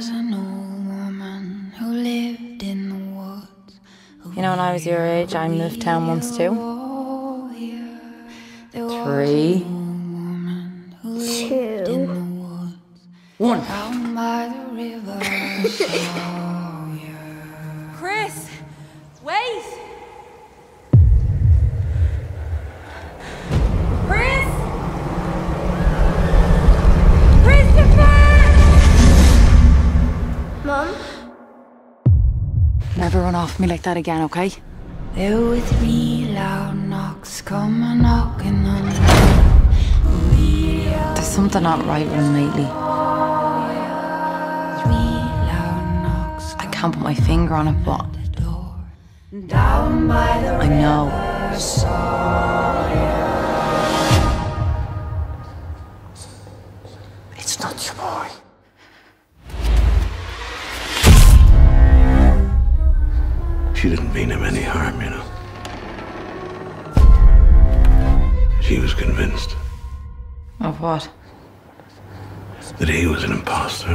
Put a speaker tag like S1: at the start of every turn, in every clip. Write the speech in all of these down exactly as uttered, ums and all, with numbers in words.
S1: was an old woman who lived in the woods.
S2: You know, when I was your age, I moved town once too. Three.
S3: Two.
S2: One.
S1: Down by the river.
S4: Chris! Wait! Chris! Christopher!
S3: Mum?
S2: Never run off me like that again, okay?
S1: There were three loud knocks coming knocking on the door.
S2: There's something not right with him lately.
S1: Three loud knocks
S2: I can't put my finger on it, but
S1: the door. Down by the
S2: I know.
S5: It's not your boy. She didn't mean him any harm, you know. She was convinced
S2: Of what?
S5: that he was an imposter.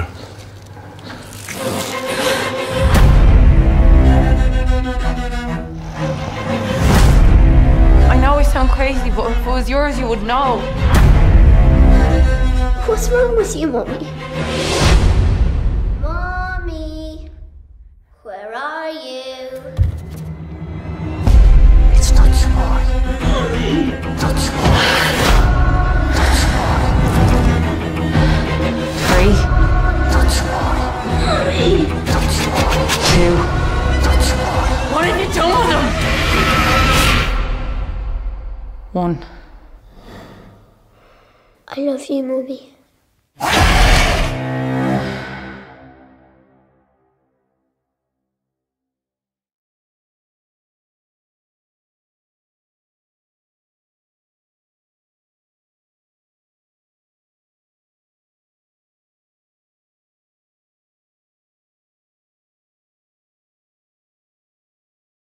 S2: I know I sound crazy, but if it was yours, you would know.
S3: What's wrong with you, Mummy? Mommy, where are you?
S5: It's not your boy. Not your boy.
S2: Three.
S5: Not your boy. Not your boy.
S2: Two.
S5: Not your boy.
S2: What have you done with him? One.
S3: I love you, Mummy.